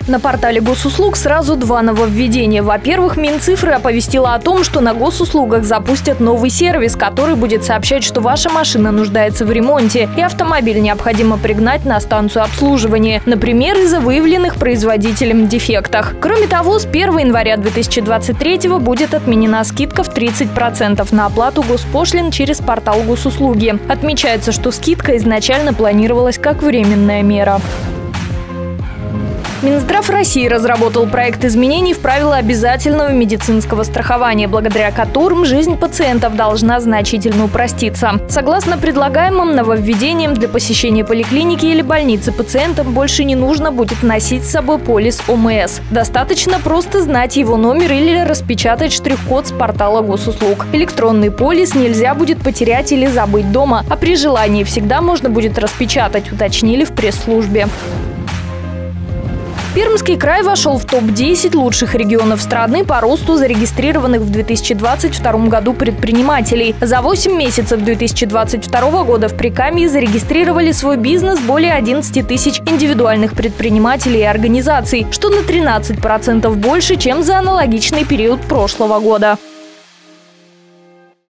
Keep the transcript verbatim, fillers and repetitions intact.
На портале госуслуг сразу два нововведения. Во-первых, Минцифры оповестила о том, что на госуслугах запустят новый сервис, который будет сообщать, что ваша машина нуждается в ремонте и автомобиль необходимо пригнать на станцию обслуживания, например, из-за выявленных производителем дефектах. Кроме того, с первого января две тысячи двадцать третьего будет отменена скидка в тридцать процентов на оплату госпошлин через портал госуслуги. Отмечается, что скидка изначально планировалась как временная мера. Минздрав России разработал проект изменений в правила обязательного медицинского страхования, благодаря которым жизнь пациентов должна значительно упроститься. Согласно предлагаемым нововведениям, для посещения поликлиники или больницы пациентам больше не нужно будет носить с собой полис О М С. Достаточно просто знать его номер или распечатать штрих-код с портала госуслуг. Электронный полис нельзя будет потерять или забыть дома, а при желании всегда можно будет распечатать, уточнили в пресс-службе. Пермский край вошел в топ десять лучших регионов страны по росту зарегистрированных в две тысячи двадцать втором году предпринимателей. За восемь месяцев две тысячи двадцать второго года в Прикамье зарегистрировали свой бизнес более одиннадцати тысяч индивидуальных предпринимателей и организаций, что на тринадцать процентов больше, чем за аналогичный период прошлого года.